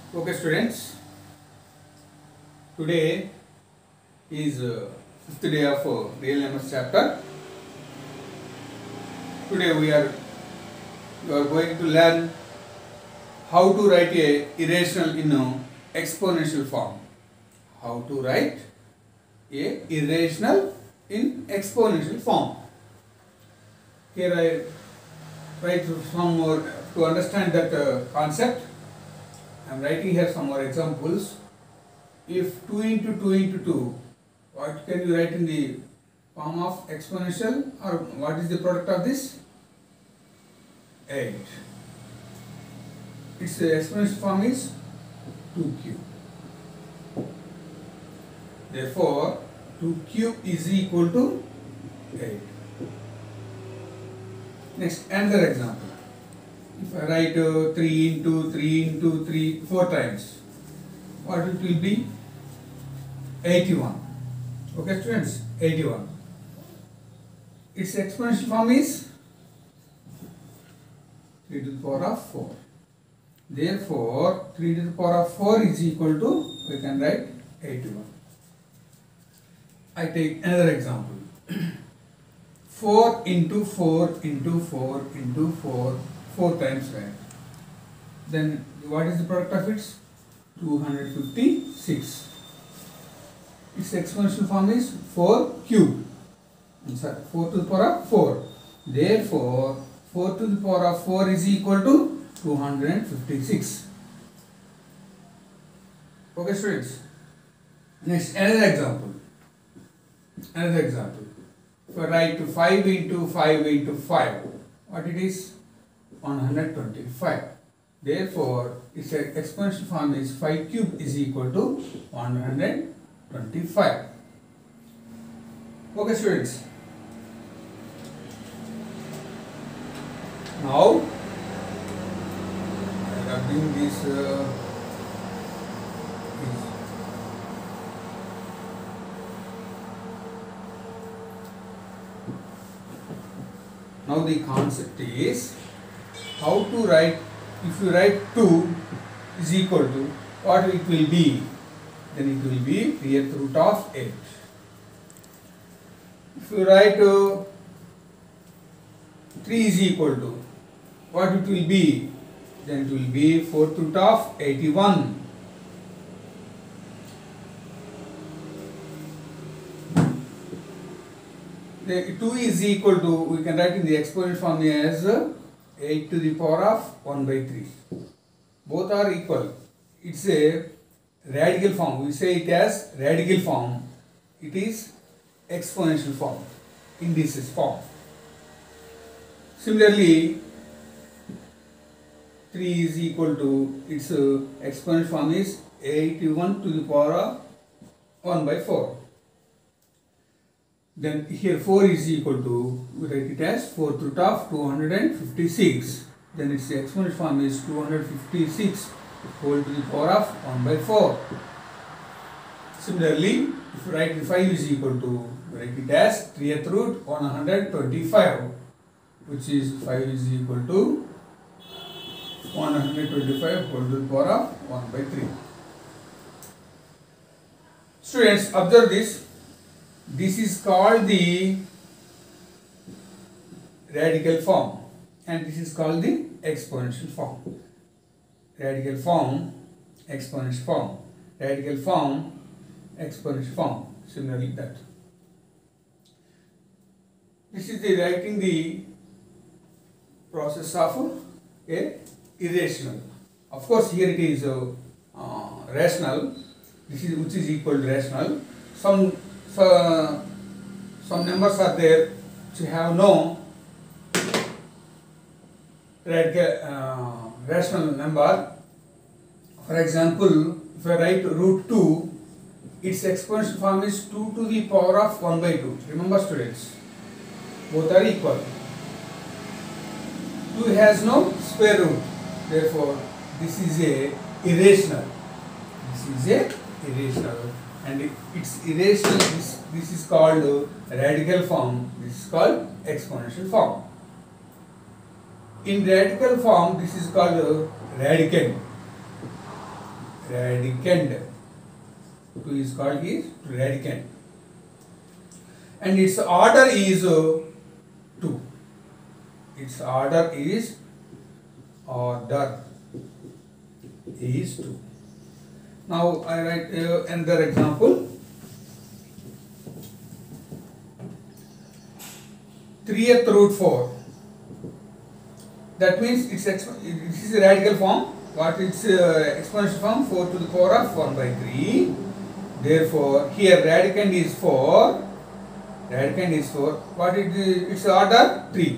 Okay, students. Today is fifth day of real numbers chapter. Today we are going to learn how to write a irrational in exponential form. How to write a irrational in exponential form. Here I write some more to understand that concept. I am writing here some more examples. If 2 into 2 into 2, what can you write in the form of exponential, or what is the product of this? 8. Its exponential form is 2 cube. Therefore, 2 cube is equal to 8. Next, another example. If I write 3 into 3 into 3 4 times, what it will be? 81. Okay, students, 81. Its exponential form is 3 to the power of 4. Therefore, 3 to the power of 4 is equal to, we can write 81. I take another example. 4 into 4 into 4 into 4, 4 times, right? Then what is the product of it? 256. Its exponential form is 4 cube. Sorry, 4 to the power of 4. Therefore, 4 to the power of 4 is equal to 256. Okay, students. Next, another example. Another example. If I write 5 into 5 into 5, what it is? 125. Therefore, its exponential form is 5 cube is equal to 125. Okay, students. Now, I am doing this. Now the concept is how to write. If you write 2 is equal to, what it will be? Then it will be the root of 8. If you write 3 is equal to, what it will be? Then it will be 4th root of 81. The 2 is equal to, we can write in the exponent form as 8 to the power of 1 by 3. Both are equal. It's a radical form. We say it as radical form. It is exponential form, indices form. Similarly, 3 is equal to, its exponential form is 81 to the power of 1 by 4. Then here 4 is equal to, we write it as 4th root of 256. Then its exponential form is 256 whole to the power of 1 by 4. Similarly, if you write 5 is equal to, we write it as 3th root 125, which is 5 is equal to 125 whole to the power of 1 by 3. Students, observe this. This is called the radical form, and this is called the exponential form. Radical form, exponential form. Radical form, exponential form. Similarly, that. This is the writing the process of a irrational. Of course, here it is rational. This is which is equal to rational. Some numbers are there which have no radical rational number. For example, if I write root 2, its exponential form is 2 to the power of 1 by 2. Remember, students, both are equal. 2 has no square root. Therefore, this is a irrational. This is a irrational. And it's irrational. This is called radical form. This is called exponential form. In radical form, this is called radicand. radicand. 2 is called is radicand. And its order is 2. Its order is 2. Now I write another example. 3th root 4. That means it is a radical form. What its exponential form? 4 to the power of 1 by 3. Therefore, here radicand is 4. Radicand is 4. What it is? Its order 3.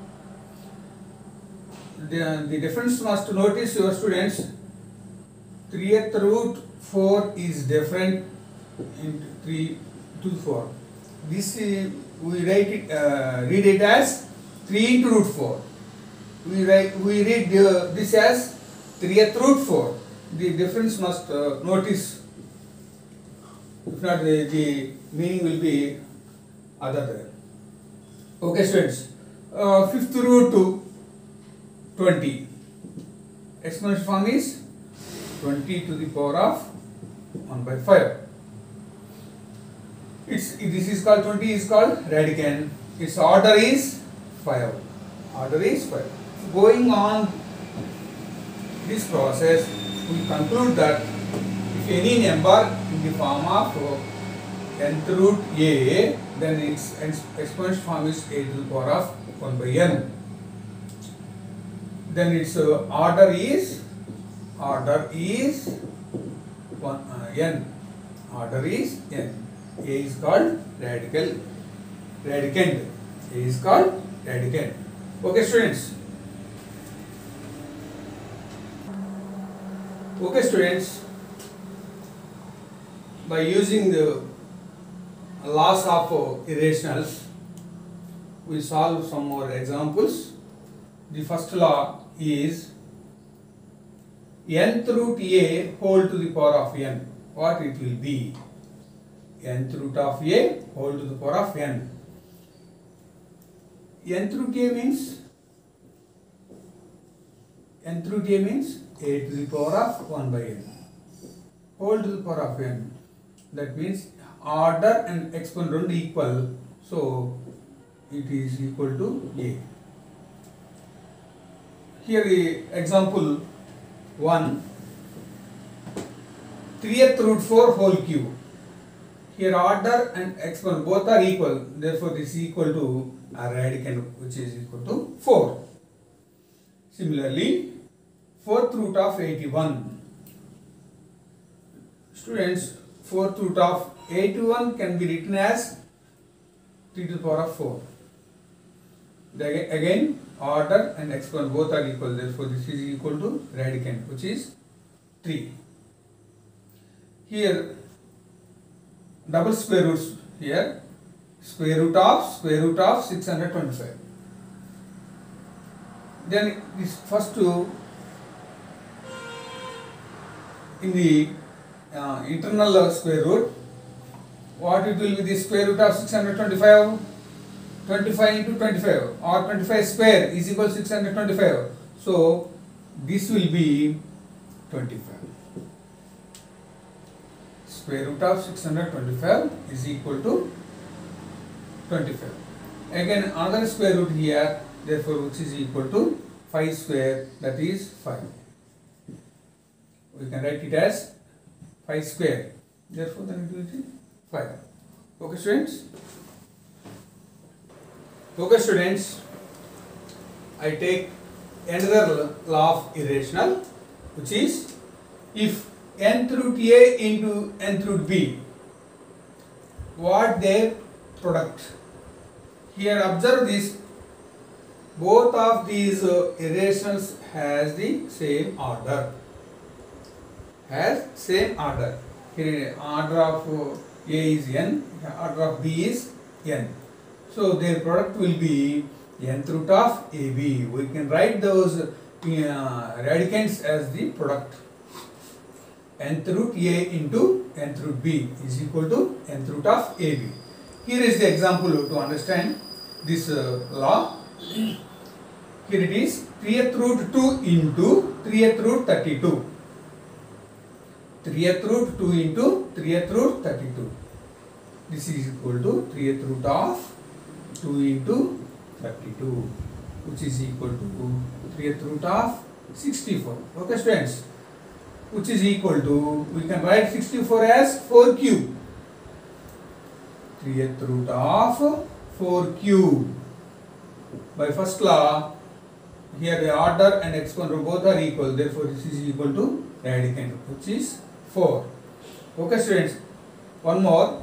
The difference must notice your students. 3th root 4 is different in 3 to 4. This we read it as 3 into root 4. We read this as 3th root 4. The difference must notice. If not, the meaning will be other there. Okay, students. 5th root to 20. Exponential form is 20 to the power of 1 by 5. This is called 20 is called radicand. Its order is 5. Order is 5. Going on this process, we conclude that if any number in the form of nth root a, then its exponential form is a to the power of 1 by n. Then its order is n. Order is n. A is called radicand. A is called radicand. Okay, students. Okay, students. By using the laws of irrationals, we solve some more examples. The first law is nth root a whole to the power of n. What it will be? Nth root of a whole to the power of n. Nth root a means a to the power of 1 by n. Whole to the power of n. That means order and exponent equal. So it is equal to a. Here the example 1. 3th root 4 whole cube. Here order and exponent both are equal. Therefore this is equal to a radicand, which is equal to 4. Similarly, 4th root of 81. Students, 4th root of 81 can be written as 3 to the power of 4. Again, order and exponent both are equal. Therefore this is equal to radicand, which is 3. Here double square roots. Here square root of 625. Then this first two in the internal square root. What it will be? The square root of 625. 25 into 25 or 25 square is equal to 625. So this will be 25. Square root of 625 is equal to 25. Again another square root here, therefore which is equal to 5 square, that is 5. We can write it as 5 square. Therefore then it will be 5. Okay, students? Okay, students, I take another law of irrational, which is if nth root a into nth root b, what their product. Here observe this, both of these irrationals has the same order. Here order of a is n, order of b is n. So their product will be nth root of AB. We can write those radicands as the product. Nth root A into nth root B is equal to nth root of AB. Here is the example to understand this law. Here it is 3th root 2 into 3th root 32. 3th root 2 into 3th root 32. This is equal to 3th root of 2 into 32, which is equal to 3th root of 64. Okay students, which is equal to, we can write 64 as 4 cube. 3th root of 4 cube. By first law, here the order and exponent both are equal, therefore this is equal to radicand, which is 4. Okay students, one more.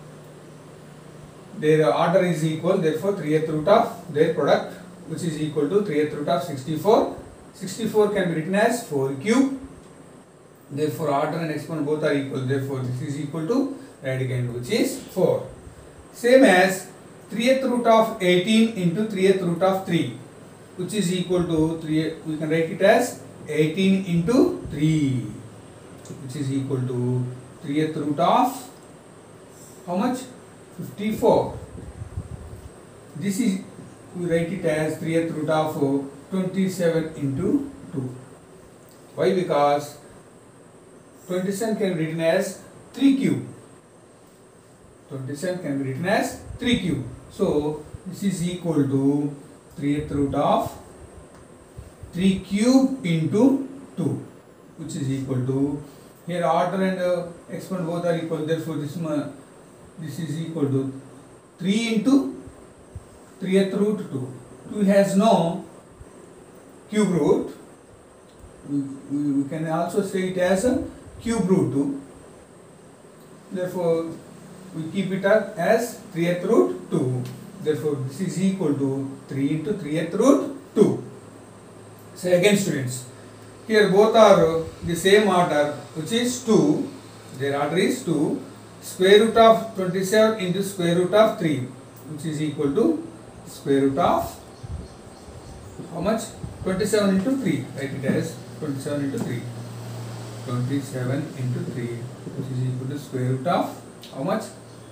Their order is equal, therefore 3th root of their product, which is equal to 3th root of 64. 64 can be written as 4 cube. Therefore order and exponent both are equal, therefore this is equal to radicand, which is 4. Same as 3th root of 18 into 3th root of 3, which is equal to 3, we can write it as 18 into 3, which is equal to 3th root of how much? 54. This is, we write it as 3th root of 27 into 2. Why? Because 27 can be written as 3 cube. 27 can be written as 3 cube. So this is equal to 3th root of 3 cube into 2, which is equal to, here order and exponent both are equal, therefore this is equal to 3 into 3th root 2. 2 has no cube root. We can also say it as a cube root 2. Therefore, we keep it up as 3th root 2. Therefore, this is equal to 3 into 3th root 2. So again students, here both are the same order, which is 2. Their order is 2. Square root of 27 into square root of 3, which is equal to square root of how much? 27 into 3. Write it as 27 into 3. 27 into 3, which is equal to square root of how much?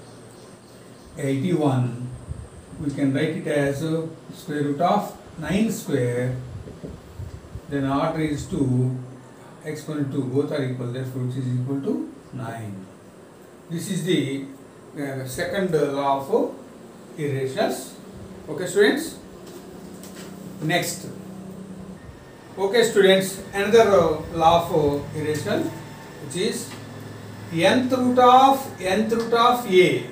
81. We can write it as square root of 9 square. Then order is 2, exponent 2, both are equal, therefore which is equal to 9. This is the second law of irrationals. Okay students. Next. Okay students, another law of irrational, which is nth root of a.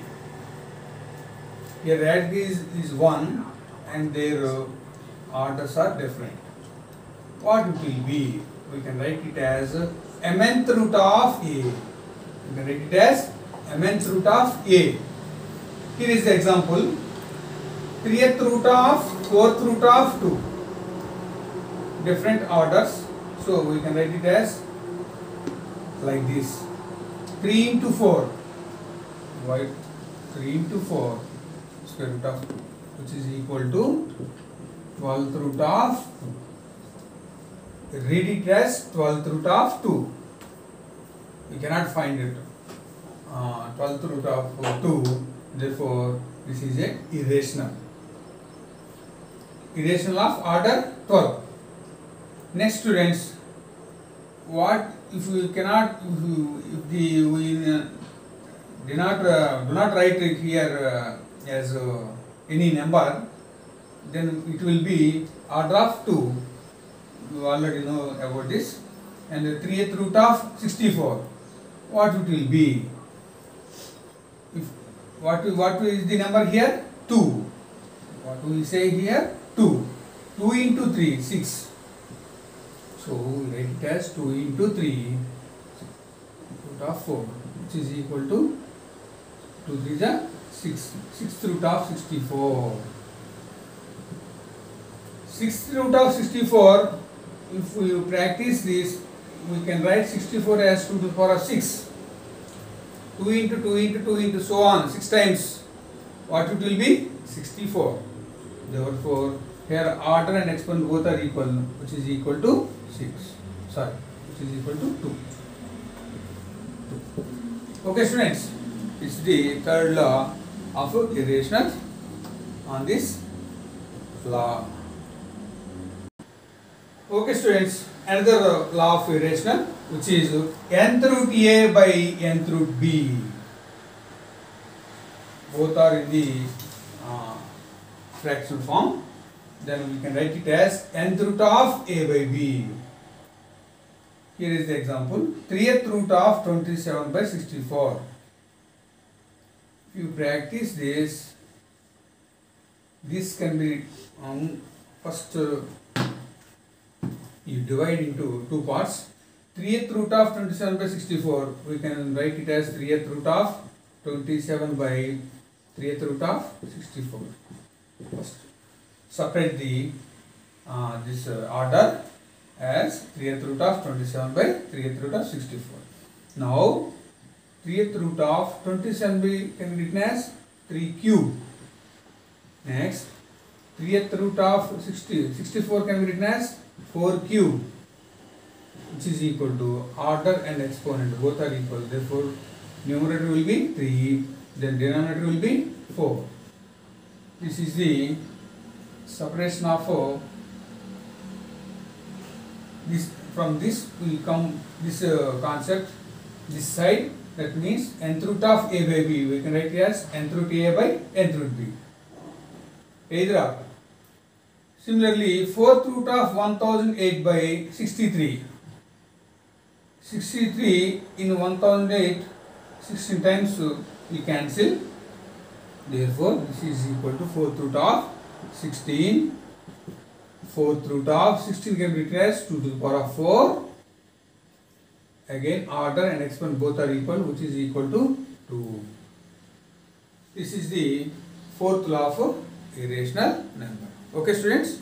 Here radic is 1 and their orders are different. What it will be? We can write it as mth root of a. We can write it as mth root of a. Here is the example. 3th root of 4th root of 2. Different orders. So we can write it as like this. 3 into 4. Why? 3 into 4 square root of 2, which is equal to 12th root of, read it as 12th root of 2. We cannot find it. 12th root of 2, therefore this is a irrational. Irrational of order 12. Next students, what if we cannot, if we do not write it here as any number, then it will be order of 2. You already know about this. And the 3th root of 64. What it will be? If what is the number here? 2. What do we say here? 2. 2 into 3, 6. So we write it as 2 into 3 root of 4, which is equal to 2 3 is a 6. 6th root of 64. 6th root of 64. If we practice this, we can write 64 as 2 to the power of 6. 2 into 2 into 2 into so on 6 times. What it will be? 64. Therefore, here order and exponent both are equal, which is equal to 6. Sorry, which is equal to 2. Okay students, it's the third law of irrationals on this law. Okay students, another law of irrational, which is nth root a by nth root b. Both are in the fractional form. Then we can write it as nth root of a by b. Here is the example: 3th root of 27 by 64. If you practice this, this can be first you divide into two parts. 3th root of 27 by 64, we can write it as 3th root of 27 by 3th root of 64. First separate the this order as 3th root of 27 by 3th root of 64. Now 3th root of 27 can be written as 3 cube. Next 3th root of 64 can be written as 4 cube, which is equal to order and exponent, both are equal. Therefore numerator will be 3, then denominator will be 4. This is the separation of this. From this will come this concept this side, that means nth root of a by b, we can write it as nth root a by nth root b, either or. Similarly 4th root of 1008 by 63. 63 in 1008, 16 times we cancel. Therefore this is equal to 4th root of 16. 4th root of 16 can be written as 2 to the power of 4. Again order and exponent both are equal, which is equal to 2. This is the fourth law of irrational number. Okay students?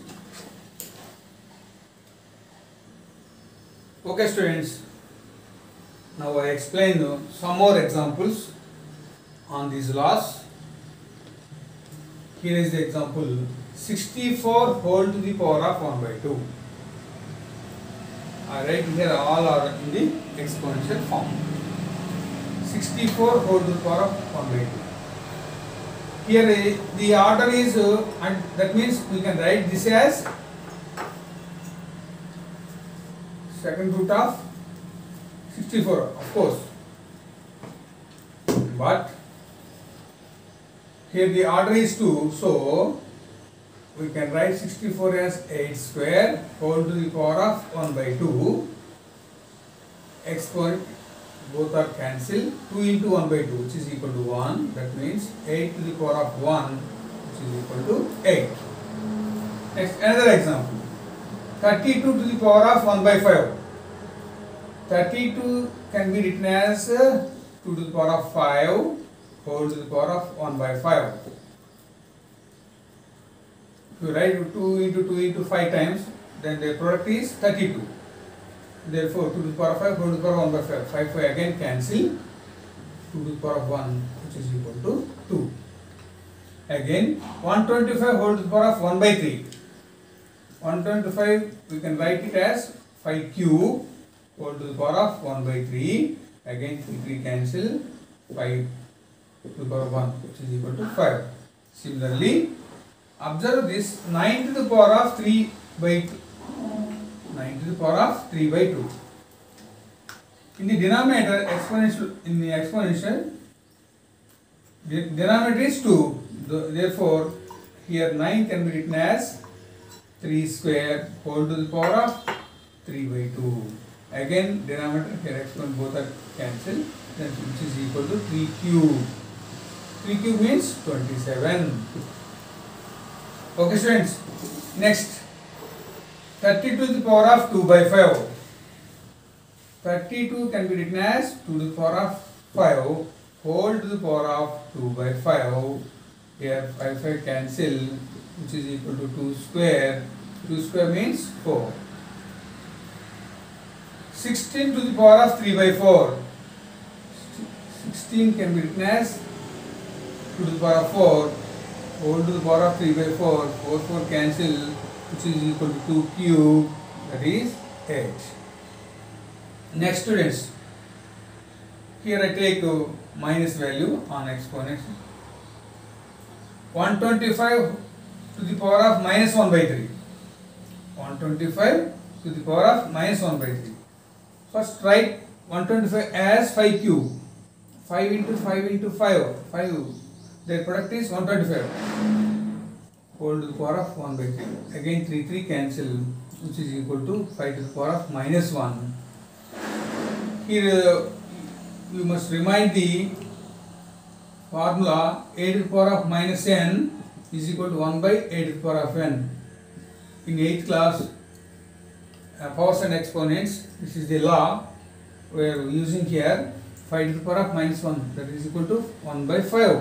Okay students, now I explain some more examples on these laws. Here is the example: 64 whole to the power of 1 by 2. I write here all are in the exponential form. 64 whole to the power of 1 by 2. Here the order is and that means we can write this as second root of 64, of course, but here the order is 2, so we can write 64 as 8 square whole to the power of 1 by 2. Exponent both are cancelled. 2 into 1 by 2, which is equal to 1. That means 8 to the power of 1, which is equal to 8. Next, another example: 32 to the power of 1 by 5. 32 can be written as 2 to the power of 5 whole to the power of 1 by 5. If you write 2 into 2 into 5 times, then the product is 32. Therefore 2 to the power of 5 whole to the power of 1 by 5. 5 again cancel. 2 to the power of 1, which is equal to 2. Again 125 whole to the power of 1 by 3. 125 we can write it as 5 cube whole to the power of 1 by 3. Again 3 cancel. 5 to the power of 1, which is equal to 5. Similarly, observe this: 9 to the power of 3 by 2. 9 to the power of 3 by 2. In the denominator, exponential, the denominator is 2. Therefore, here 9 can be written as 3 square whole to the power of 3 by 2. Again, denominator here exponent both are cancelled, then which is equal to 3 cube. 3 cube means 27. Okay students, next 30 to the power of 2 by 5. 32 can be written as 2 to the power of 5 whole to the power of 2 by 5. Here 5 cancel, which is equal to 2 square. 2 square means 4. 16 to the power of 3 by 4. 16 can be written as 2 to the power of 4 whole to the power of 3 by 4. 4 cancel, which is equal to 2 cube, that is 8. Next students, here I take minus value on exponent. 125 to the power of minus 1 by 3. 125 to the power of minus 1 by 3. First write 125 as 5 cube. 5 into 5 into 5. 5. Their product is 125. Whole to the power of 1 by 3. Again 3 cancel, which is equal to 5 to the power of minus 1. Here you must remind the formula. A to the power of minus n is equal to 1 by a to the power of n. In 8th class, powers and exponents, this is the law we are using here. 5 to the power of minus 1, that is equal to 1 by 5.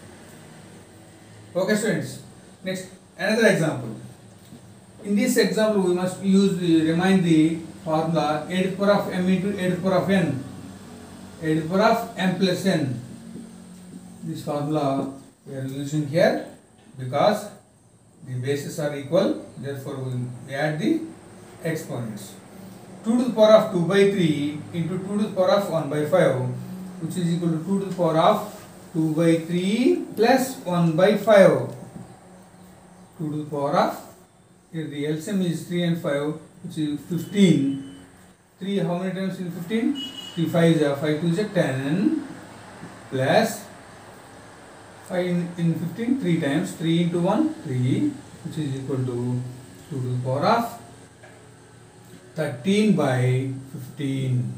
Okay students, next another example. In this example we must remind the formula a to the power of m into a to the power of n. A to the power of m plus n. This formula we are using here because the bases are equal, therefore we add the exponents. 2 to the power of 2 by 3 into 2 to the power of 1 by 5, which is equal to 2 to the power of 2 by 3 plus 1 by 5. 2 to the power of, here the LCM is 3 and 5, which is 15. 3 how many times in 15? 3 5 is 5 2 is 10 plus 5 in 15 3 times, 3 into 1 3, which is equal to 2 to the power of 13 by 15.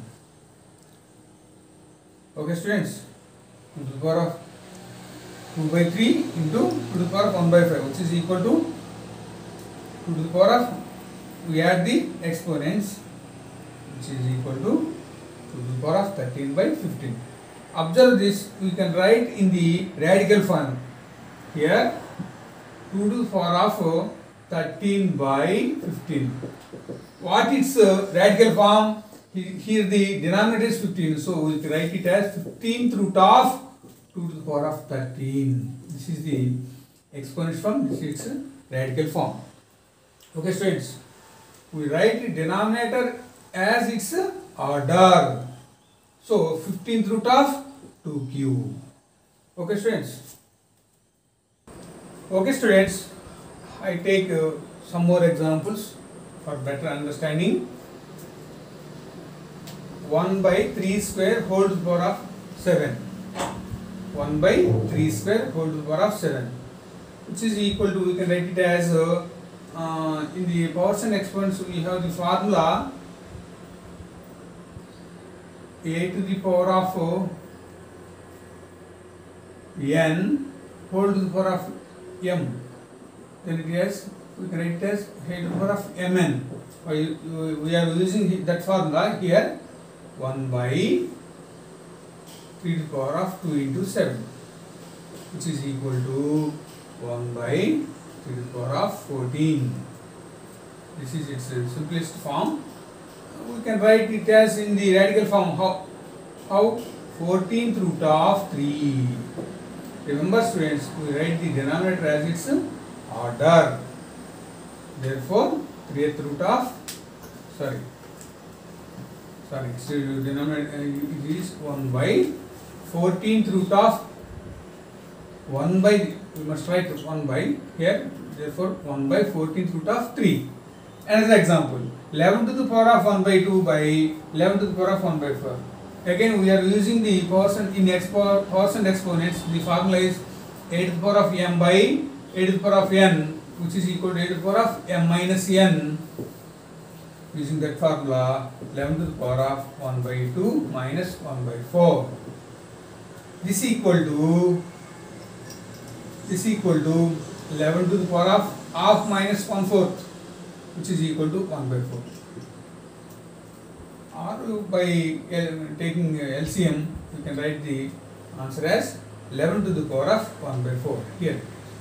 Okay students, 2 to the power of 2 by 3 into 2 to the power of 1 by 5, which is equal to 2 to the power of, we add the exponents, which is equal to 2 to the power of 13 by 15. Observe this, we can write in the radical form. Here 2 to the power of 13 by 15. What is radical form? Here the denominator is 15, so we can write it as 15th root of 2 to the power of 13. This is the exponent form, this is its radical form. Okay students, we write the denominator as its order. So 15th root of 2 cube. Okay students. Okay students, I take some more examples for better understanding. 1 by 3 square whole to the power of 7. 1 by 3 square whole to the power of 7, which is equal to, we can write it as in the powers and exponents we have the formula a to the power of n whole to the power of m. Then it is, we can write it as a to the power of mn. We are using that formula here. 1 by 3 to the power of 2 into 7, which is equal to 1 by 3 to the power of 14. This is its simplest form. We can write it as in the radical form. How? 14th root of 3. Remember students, we write the denominator as its order. Therefore, 3th root of, denominator it is 1 by 14th root of 1 by, we must write 1 by here, therefore 1 by 14th root of 3. Another example, 11 to the power of 1 by 2 by 11 to the power of 1 by 4. Again we are using the powers and exponents. The formula is a to the power of m by a to the power of n, which is equal to a to the power of m minus n. Using that formula, 11 to the power of 1 by 2 minus 1 by 4. This equal to 11 to the power of half minus 1/4, which is equal to 1 by 4. Or by taking LCM, you can write the answer as 11 to the power of 1 by 4 here.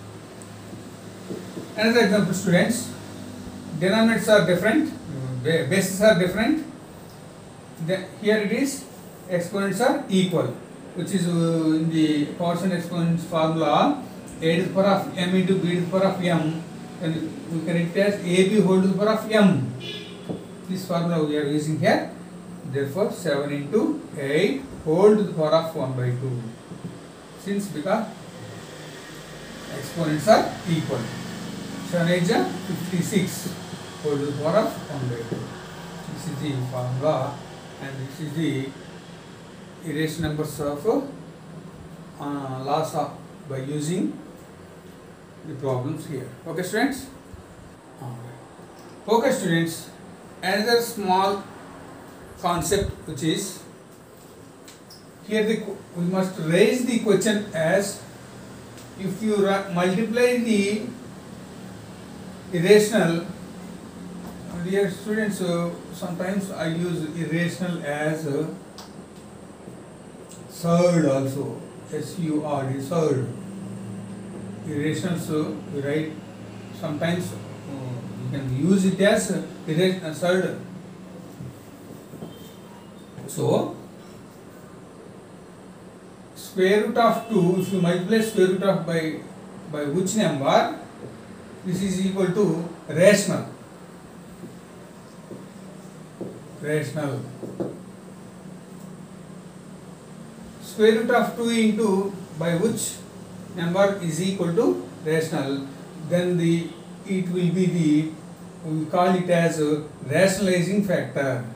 Another example students, denominators are different, bases are different. Here it is, exponents are equal, which is in the powers and exponents formula, a to the power of m into b to the power of m, and we can write it as ab whole to the power of m. This formula we are using here. Therefore 7 into 8 whole to the power of 1 by 2, because exponents are equal. 7 8 is 56. whole to the power of 1 by 2. This is the formula, and this is the irrational numbers of laws of by using the problems here. Okay, students. Okay, students. Another small concept which is here we must raise the question as if you multiply the irrational. Dear students, sometimes I use irrational as surd also, S-U-R-D, surd. Irrational, so we write sometimes you can use it as irrational surd. So square root of 2, if you multiply square root of by which number, this is equal to rational. Rational. Square root of 2 into by which number is equal to rational, then it will be the, we call it as a rationalizing factor.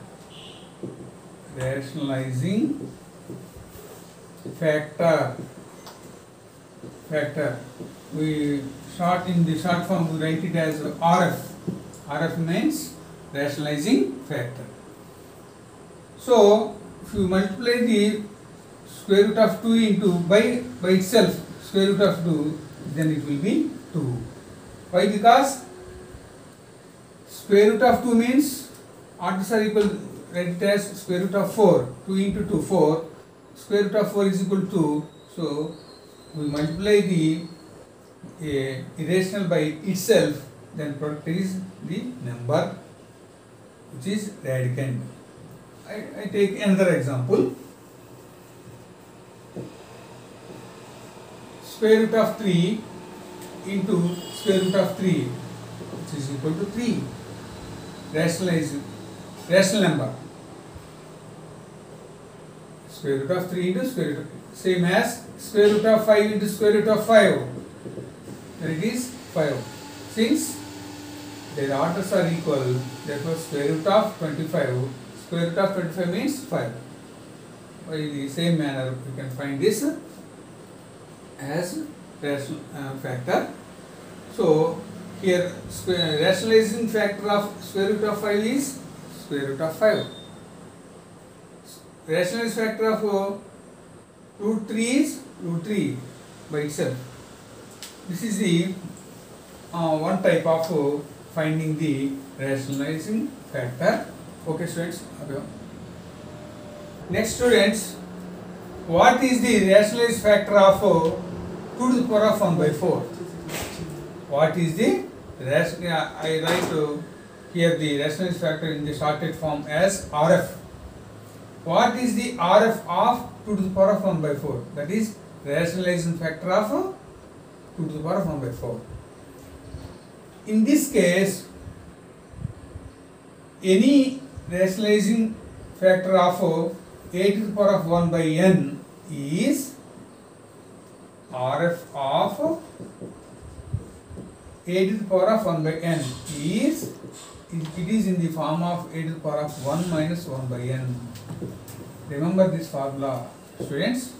Rationalizing factor. We in the short form we write it as RF. RF means rationalizing factor. So if you multiply the square root of 2 into by itself, square root of 2, then it will be 2. Why? Because square root of 2 means odds are equal, write it as square root of 4. 2 into 2, 4. Square root of 4 is equal to 2. So we multiply the irrational by itself, then product is the number which is radicand. I take another example. Square root of 3 into square root of 3, which is equal to 3. Rational number. Square root of 3 into square root of 3. Same as square root of 5 into square root of 5. There it is 5. Since their orders are equal, therefore square root of 25. Square root of 25 means 5. By the same manner, we can find this as rational factor. So here rationalizing factor of square root of 5 is square root of 5. Rationalizing factor of root 3 is root 3 by itself. This is the one type of finding the rationalizing factor. Okay, students. Okay. Next, students, what is the rationalized factor of 2 to the power of 1 by 4? What is the I write here the rationalized factor in the shorted form as RF. What is the RF of 2 to the power of 1 by 4? That is rationalizing factor of 2 to the power of 1 by 4. In this case, any rationalizing factor of a to the power of 1 by n is RF of a to the power of 1 by n is, it is in the form of a to the power of 1 minus 1 by n. Remember this formula, students.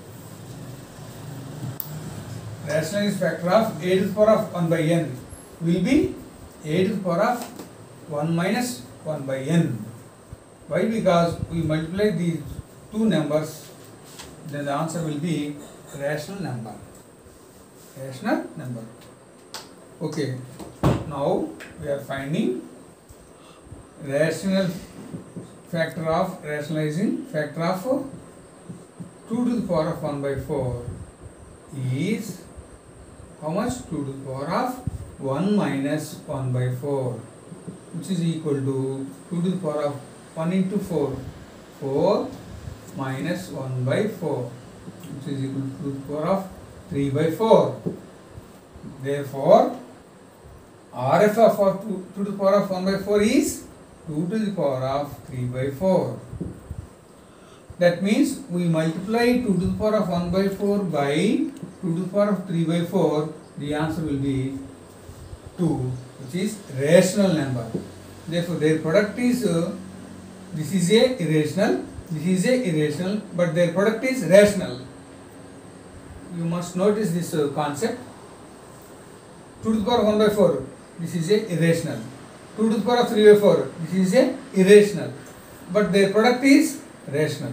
Rationalized factor of a to the power of 1 by n will be a to the power of 1 minus 1 by n. Why? Because we multiply these two numbers, then the answer will be rational number. Rational number. Okay. Now we are finding rational factor of rationalizing factor of 2 to the power of 1 by 4 is how much? 2 to the power of 1 minus 1 by 4, which is equal to 2 to the power of 1 into 4, 4 minus 1 by 4, which is equal to the power of 3 by 4. Therefore, RF of 2 to the power of 1 by 4 is 2 to the power of 3 by 4. That means we multiply 2 to the power of 1 by 4 by 2 to the power of 3 by 4. The answer will be 2. which is rational number. Therefore, their product is this is a irrational, this is a irrational, but their product is rational. You must notice this concept. 2 to the power 1 by 4, this is a irrational. 2 to the power of 3 by 4, this is a irrational, but their product is rational.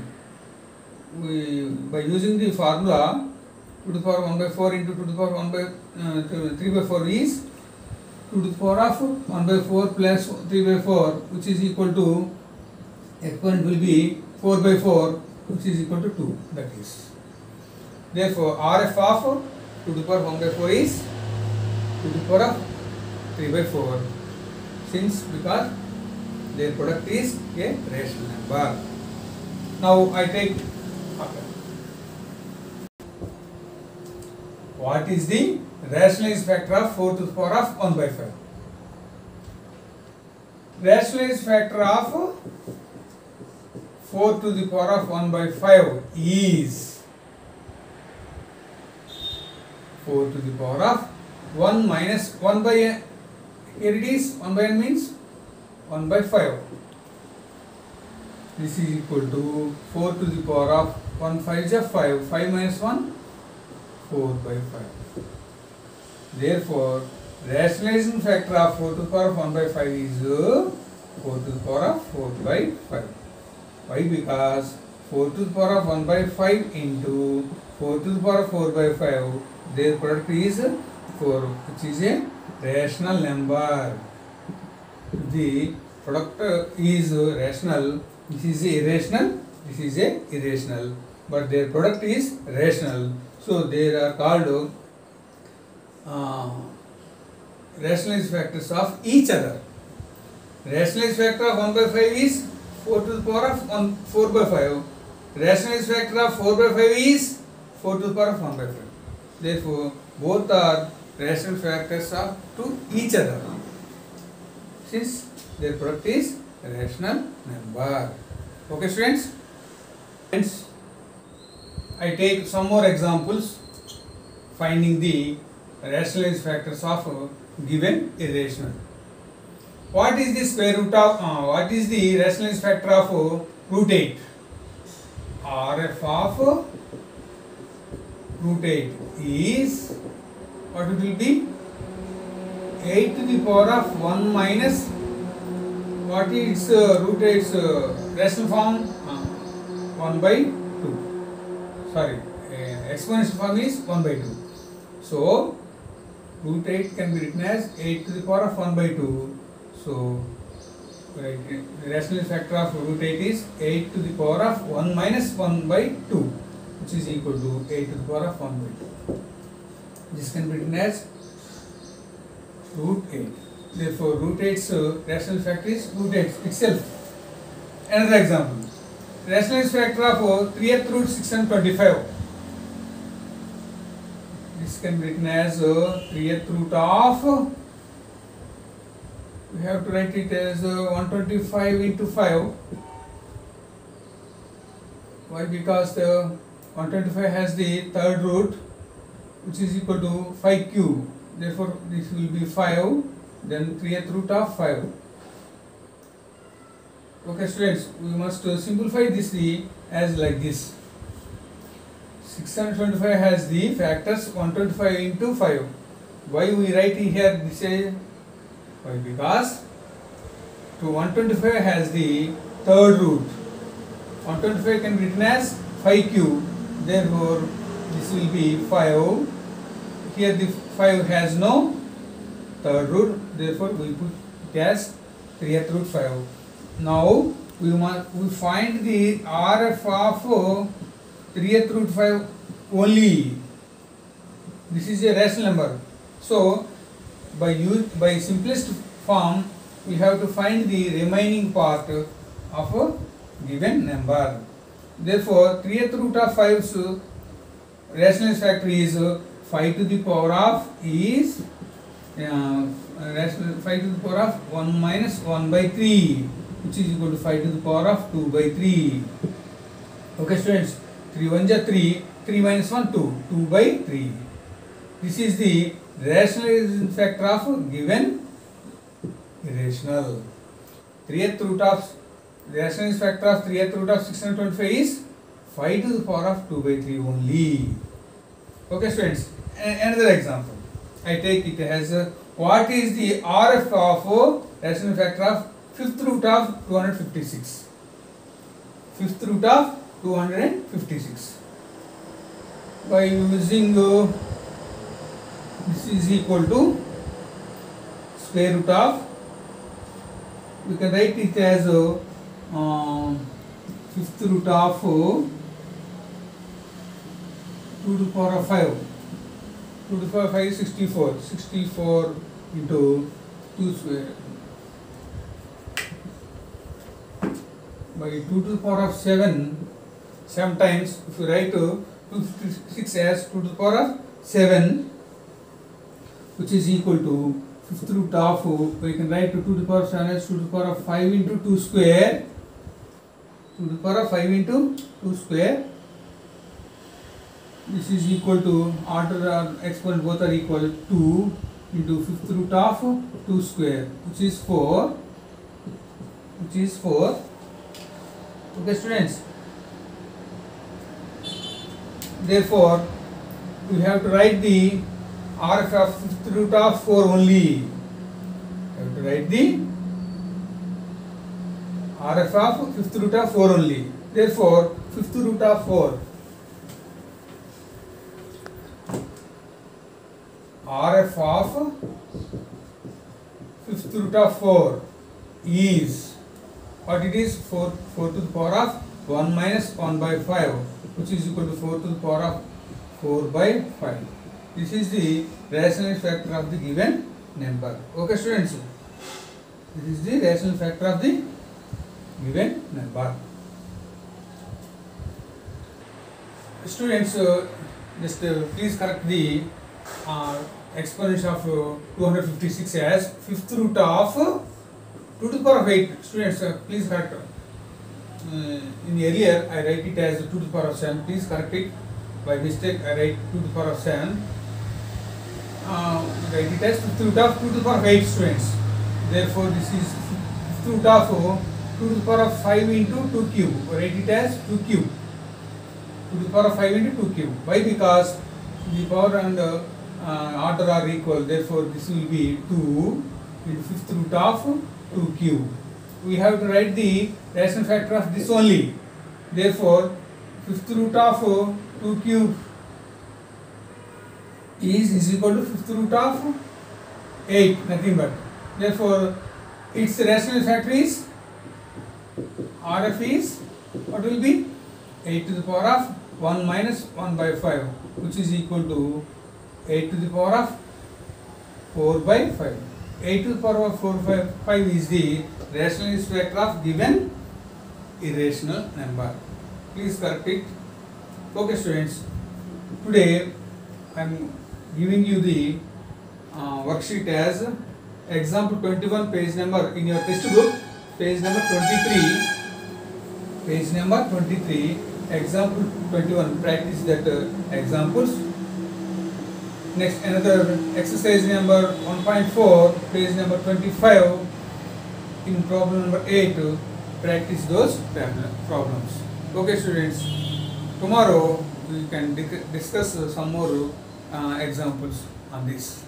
By using the formula 2 to the power 1 by 4 into 2 to the power 1 by 3 by 4 is 2 to the power of 1 by 4 plus 3 by 4, which is equal to, exponent will be 4 by 4, which is equal to 2, that is. Therefore, RF of 2 to the power 1 by 4 is 2 to the power of 3 by 4, because their product is a rational number. Now I take what is the rationalized factor of 4 to the power of 1 by 5? Rationalized factor of 4 to the power of 1 by 5 is 4 to the power of 1 minus 1 by n. Here it is 1 by n means 1 by 5. This is equal to 4 to the power of 1 5 is 5. 5 minus 1, 4 by 5. Therefore, rationalizing factor of 4 to the power of 1 by 5 is 4 to the power of 4 by 5. Why? Because 4 to the power of 1 by 5 into 4 to the power of 4 by 5, their product is 4, which is a rational number. The product is rational, this is irrational, this is a irrational, but their product is rational. So they are called rationalized factors of each other. Rationalized factor of 1 by 5 is 4 to the power of 4 by 5. Rationalized factor of 4 by 5 is 4 to the power of 1 by 5. Therefore, both are rational factors of to each other, since their product is a rational number. Okay, students? Hence, I take some more examples finding the rationalized factors of a given irrational. What is the square root of, what is the rationalized factor of root 8? RF of root 8 is, what it will be? 8 to the power of 1 minus, what is root 8's rational form? 1 by 2. Sorry, exponential form is 1 by 2. So, root 8 can be written as 8 to the power of 1 by 2. So, the rational factor of root 8 is 8 to the power of 1 minus 1 by 2, which is equal to 8 to the power of 1 by 2. This can be written as root 8. Therefore, root 8's rational factor is root 8 itself. Another example. Rationalized factor of 3th root 625. This can be written as 3th root of, we have to write it as 125 into 5. Why? Because the 125 has the third root, which is equal to 5 cube. Therefore, this will be 5, then 3th root of 5. Okay, students, we must simplify this as like this. 625 has the factors 125 into 5. Why we write here this is? Why? Because to 125 has the third root. 125 can be written as 5 cube. Therefore, this will be 5. Here the 5 has no third root. Therefore, we put it as 3th root 5. Now we find the RF of 3th root 5 only. This is a rational number. So by simplest form, we have to find the remaining part of a given number. Therefore, 3th root of 5's rationalized factor is 5 to the power of is 5 to the power of 1 minus 1 by 3, which is equal to 5 to the power of 2 by 3. Okay, students, 3 1 is 3, 3 minus 1 2, 2 by 3. This is the rationalization factor of a given irrational. 3th root of the rational factor of 3th root of 625 is 5 to the power of 2 by 3 only. Okay students, another example. I take it as what is the RF of rational factor of 5th root of 256? 5th root of 256. By using this is equal to square root of, we can write it as 5th root of 2 to the power of 5. 2 to the power of 5 is 64. 64 into 2 square. By 2 to the power of 7, sometimes if you write 256 as 2 to the power of 7, which is equal to 5th root of, we can write 2 to the power of 7 as 2 to the power of 5 into 2 square. 2 to the power of 5 into 2 square. This is equal to, order exponent both are equal, 2 into 5th root of 2 square, which is 4. Which is 4. Okay students. Therefore, we have to write the RF of 5th root of 4 only. We have to write the RF of 5th root of 4 only. Therefore, 5th root of 4. RF of 5th root of 4 is, what it is, 4 to the power of 1 minus 1 by 5, which is equal to 4 to the power of 4 by 5. This is the rational factor of the given number. Okay students, this is the rational factor of the given number. Students, just please correct the exponents of 256 as 5th root of 2 to the power of 8. Students, please correct. In earlier I write it as 2 to the power of 7. Please correct it. By mistake I write 2 to the power of 7. Write it as 5th root of 2 to the power of 8 students. Therefore this is 5th root of 2 to the power of 5 into 2 cube. Write it as 2 cube. 2 to the power of 5 into 2 cube. Why? Because the power and order are equal. Therefore this will be 2 into 5th root of 2 cube. We have to write the rational factor of this only. Therefore 5th root of 2 cube is equal to 5th root of 8, nothing but. Therefore its rational factor is, RF is, what will be, 8 to the power of 1 minus 1 by 5, which is equal to 8 to the power of 4 by 5. 8 to the power of 4 by 5 is the rational factor of given irrational number. Please correct it. Okay students, today I am giving you the worksheet as example 21, page number in your textbook, page number 23. Page number 23, example 21, practice that examples. Next, another exercise number 1.4, page number 25, in problem number 8, practice those problems. Okay students, tomorrow we can discuss some more examples on this.